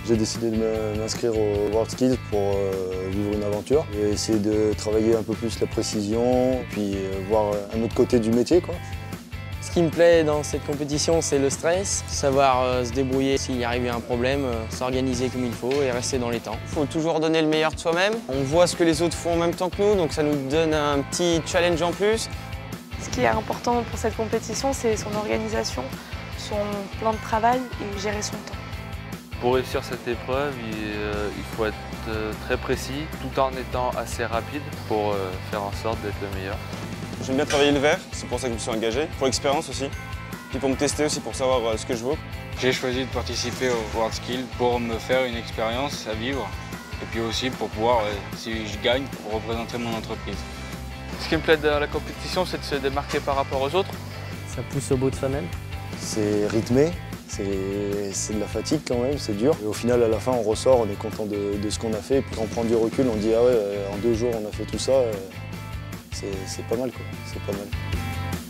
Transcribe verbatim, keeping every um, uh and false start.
J'ai décidé de m'inscrire au WorldSkills pour euh, vivre une aventure et essayer de travailler un peu plus la précision, puis euh, voir un autre côté du métier, quoi. Ce qui me plaît dans cette compétition, c'est le stress, savoir euh, se débrouiller s'il arrive un problème, euh, s'organiser comme il faut et rester dans les temps. Il faut toujours donner le meilleur de soi-même. On voit ce que les autres font en même temps que nous, donc ça nous donne un petit challenge en plus. Ce qui est important pour cette compétition, c'est son organisation, son plan de travail et gérer son temps. Pour réussir cette épreuve, il, euh, il faut être euh, très précis, tout en étant assez rapide pour euh, faire en sorte d'être le meilleur. J'aime bien travailler le verre, c'est pour ça que je me suis engagé, pour l'expérience aussi, puis pour me tester aussi, pour savoir euh, ce que je vaux. J'ai choisi de participer au WorldSkills pour me faire une expérience à vivre et puis aussi pour pouvoir, euh, si je gagne, pour représenter mon entreprise. Ce qui me plaît dans la compétition, c'est de se démarquer par rapport aux autres. Ça pousse au bout de soi-même. C'est rythmé, c'est de la fatigue quand même, c'est dur. Et au final, à la fin, on ressort, on est content de, de ce qu'on a fait. Et puis quand on prend du recul, on dit « Ah ouais, en deux jours, on a fait tout ça. » C'est pas mal, quoi. C'est pas mal.